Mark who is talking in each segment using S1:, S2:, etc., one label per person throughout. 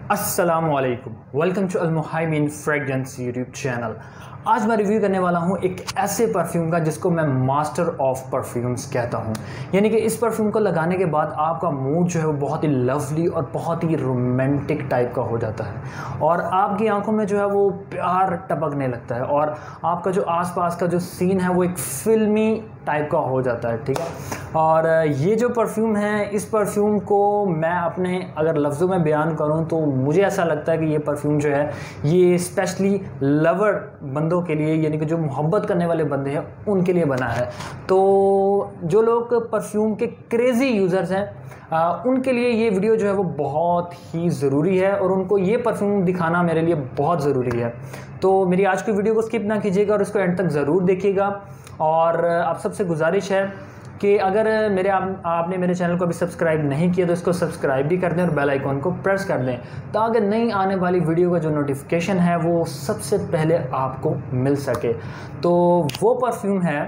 S1: अस्सलामुअलैकुम, welcome to Al Muhaimin fragrance YouTube channel. आज मैं रिव्यू करने वाला हूँ एक ऐसे परफ्यूम का जिसको मैं मास्टर ऑफ परफ्यूम्स कहता हूँ। यानी कि इस परफ्यूम को लगाने के बाद आपका मूड जो है वो बहुत ही लवली और बहुत ही रोमांटिक टाइप का हो जाता है और आपकी आंखों में जो है वो प्यार टपकने लगता है और आपका जो आसपास का जो सीन है वो एक फिल्मी टाइप का हो जाता है। ठीक है, और ये जो परफ्यूम है, इस परफ्यूम को मैं अपने अगर लफ्ज़ों में बयान करूं तो मुझे ऐसा लगता है कि ये परफ्यूम जो है ये स्पेशली लवर बंदों के लिए, यानी कि जो मोहब्बत करने वाले बंदे हैं उनके लिए बना है। तो जो लोग परफ्यूम के क्रेज़ी यूज़र्स हैं उनके लिए ये वीडियो जो है वो बहुत ही ज़रूरी है और उनको ये परफ्यूम दिखाना मेरे लिए बहुत ज़रूरी है। तो मेरी आज की वीडियो को स्किप ना कीजिएगा और इसको एंड तक ज़रूर देखिएगा। और आप सबसे गुजारिश है कि अगर आपने मेरे चैनल को अभी सब्सक्राइब नहीं किया तो इसको सब्सक्राइब भी कर दें और बेल आइकॉन को प्रेस कर दें ताकि नई आने वाली वीडियो का जो नोटिफिकेशन है वो सबसे पहले आपको मिल सके। तो वो परफ्यूम है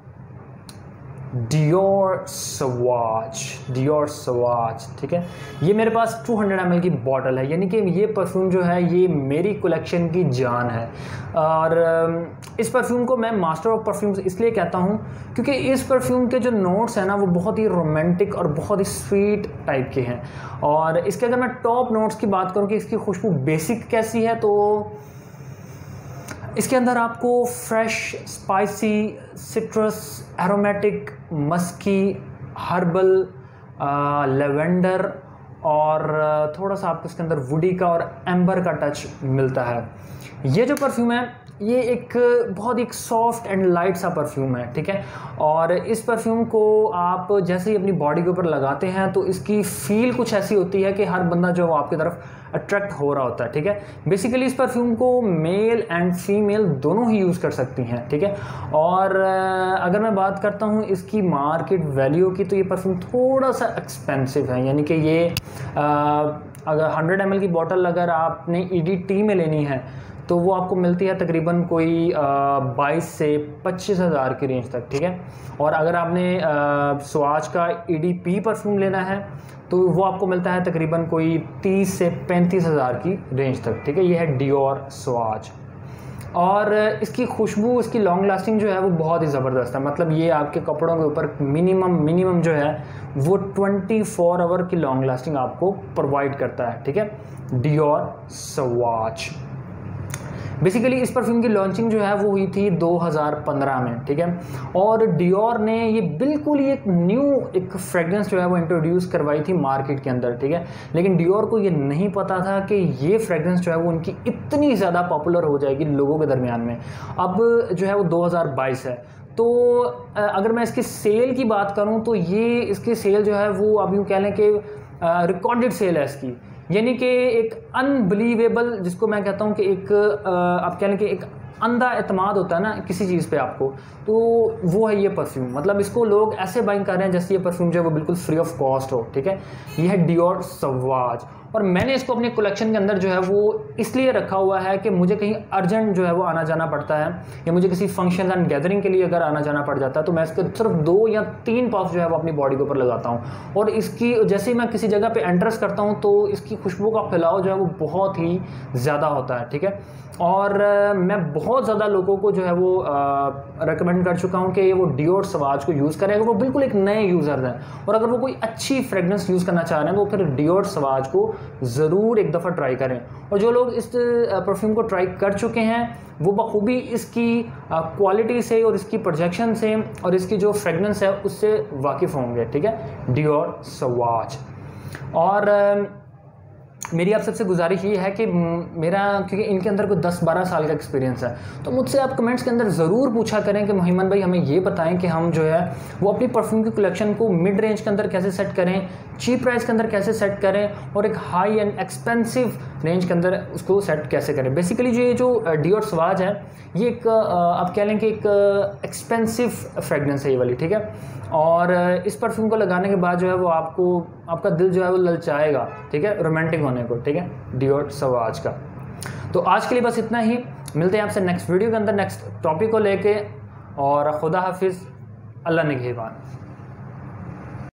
S1: डियोर सवाज। ठीक है, ये मेरे पास 200 ml की बॉटल है, यानी कि ये परफ्यूम जो है ये मेरी कलेक्शन की जान है। और इस परफ्यूम को मैं मास्टर ऑफ परफ्यूम्स इसलिए कहता हूँ क्योंकि इस परफ्यूम के जो नोट्स हैं ना वो बहुत ही रोमांटिक और बहुत ही स्वीट टाइप के हैं। और इसके अगर मैं टॉप नोट्स की बात करूँ कि इसकी खुशबू बेसिक कैसी है, तो इसके अंदर आपको fresh, spicy, citrus, aromatic, musky, herbal, lavender और थोड़ा सा आपको इसके अंदर वुडी का और एम्बर का टच मिलता है। ये जो परफ्यूम है ये एक बहुत ही सॉफ्ट एंड लाइट सा परफ्यूम है। ठीक है, और इस परफ्यूम को आप जैसे ही अपनी बॉडी के ऊपर लगाते हैं तो इसकी फील कुछ ऐसी होती है कि हर बंदा जो है वो आपकी तरफ अट्रैक्ट हो रहा होता है। ठीक है, बेसिकली इस परफ्यूम को मेल एंड फीमेल दोनों ही यूज़ कर सकती हैं। ठीक है, और अगर मैं बात करता हूँ इसकी मार्केट वैल्यू की तो ये परफ्यूम थोड़ा सा एक्सपेंसिव है, यानी कि ये अगर 100 ml की बॉटल अगर आपने EDT में लेनी है तो वो आपको मिलती है तकरीबन कोई 22 से 25 हज़ार की रेंज तक। ठीक है, और अगर आपने स्वाज का EDP परफ्यूम लेना है तो वो आपको मिलता है तकरीबन कोई 30 से 35 हज़ार की रेंज तक। ठीक है, ये है डियोर स्वाज और इसकी खुशबू, इसकी लॉन्ग लास्टिंग जो है वो बहुत ही ज़बरदस्त है। मतलब ये आपके कपड़ों के ऊपर मिनिमम जो है वो 24 आवर की लॉन्ग लास्टिंग आपको प्रोवाइड करता है। ठीक है, डियोर स्वाज। बेसिकली इस परफ्यूम की लॉन्चिंग जो है वो हुई थी 2015 में। ठीक है, और डियोर ने ये बिल्कुल ही एक फ्रेग्रेंस जो है वो इंट्रोड्यूस करवाई थी मार्केट के अंदर। ठीक है, लेकिन डियोर को ये नहीं पता था कि ये फ्रेग्रेंस जो है वो उनकी इतनी ज़्यादा पॉपुलर हो जाएगी लोगों के दरमियान में। अब जो है वो 2022 है, तो अगर मैं इसकी सेल की बात करूँ तो ये इसकी सेल जो है वो अब यूँ कह लें कि रिकॉर्डेड सेल है इसकी, यानी कि एक अनबिलीवेबल, जिसको मैं कहता हूँ कि एक आप कह लें कि एक अंधा एतमाद होता है ना किसी चीज़ पे आपको, तो वो है ये परफ्यूम। मतलब इसको लोग ऐसे बाइंग कर रहे हैं जैसे ये परफ्यूम जो है वो बिल्कुल फ्री ऑफ कॉस्ट हो। ठीक है, ये है डियोर सवाज और मैंने इसको अपने कलेक्शन के अंदर जो है वो इसलिए रखा हुआ है कि मुझे कहीं अर्जेंट जो है वो आना जाना पड़ता है या मुझे किसी फंक्शन एंड गैदरिंग के लिए अगर आना जाना पड़ जाता है तो मैं इसके सिर्फ 2 या 3 पफ जो है वो अपनी बॉडी के ऊपर लगाता हूँ और इसकी जैसे ही मैं किसी जगह पे एंटर्स करता हूँ तो इसकी खुशबू का फैलाव जो है वो बहुत ही ज़्यादा होता है। ठीक है, और मैं बहुत ज़्यादा लोगों को जो है वो रेकमेंड कर चुका हूँ कि वो डियोर सवाज को यूज़ करें अगर वो बिल्कुल एक नए यूज़र हैं और अगर वो कोई अच्छी फ्रेग्रेंस यूज़ करना चाह रहे हैं तो फिर डियोर सवाज को ज़रूर एक दफ़ा ट्राई करें। और जो लोग इस परफ्यूम को ट्राई कर चुके हैं वो बखूबी इसकी क्वालिटी से और इसकी प्रोजेक्शन से और इसकी जो फ्रेग्रेंस है उससे वाकिफ़ होंगे। ठीक है, डियोर सवाज। और मेरी आप सबसे गुजारिश ये है कि मेरा, क्योंकि इनके अंदर कोई 10-12 साल का एक्सपीरियंस है, तो मुझसे आप कमेंट्स के अंदर ज़रूर पूछा करें कि मोहिमन भाई हमें ये बताएं कि हम जो है वो अपनी परफ्यूम की कलेक्शन को मिड रेंज के अंदर कैसे सेट करें, चीप प्राइस के अंदर कैसे सेट करें और एक हाई एंड एक्सपेंसिव रेंज के अंदर उसको सेट कैसे करें। बेसिकली जो ये जो डियोर सवाज है ये एक आप कह लें कि एक एक्सपेंसिव फ्रेग्रेंस है ये वाली। ठीक है, और इस परफ्यूम को लगाने के बाद जो है वो आपका दिल जो है वो ललचाएगा। ठीक है, रोमांटिक होने को। ठीक है, डियोर सवाज का। तो आज के लिए बस इतना ही, मिलते हैं आपसे नेक्स्ट वीडियो के अंदर नेक्स्ट टॉपिक को लेके और खुदा हाफिज़, अल्लाह निगहबान।